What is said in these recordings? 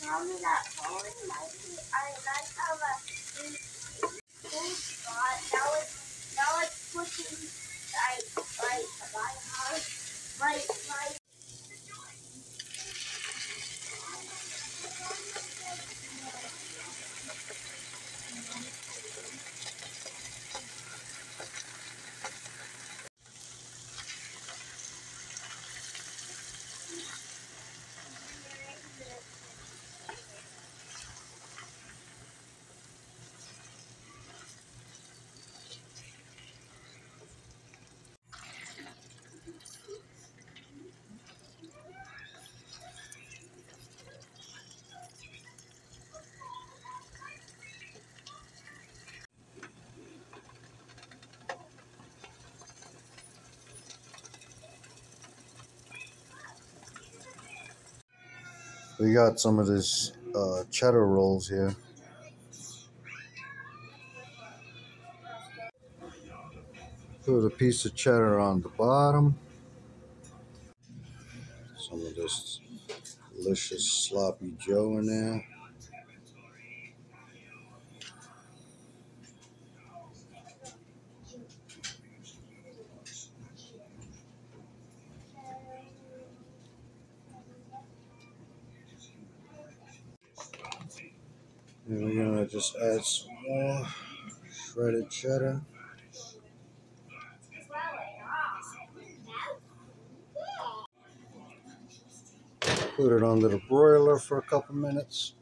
tell me that phone might be, I like how the food spot now it's pushing like my house my We got some of this cheddar rolls here. Put a piece of cheddar on the bottom. Some of this delicious sloppy joe in there. And we're gonna just add some more shredded cheddar. Put it under the broiler for a couple minutes.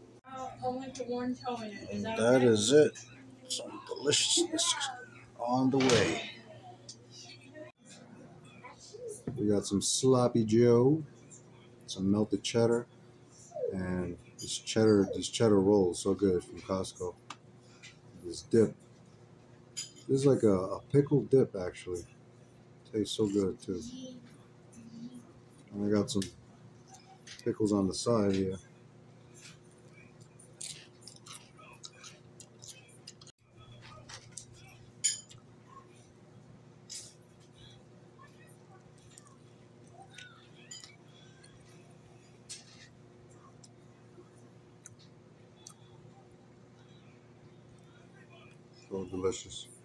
And that is it. Some deliciousness on the way. We got some sloppy joe, some melted cheddar, and these cheddar rolls, so good from Costco. This dip. This is like a pickle dip, actually. Tastes so good too. And I got some pickles on the side here. So delicious.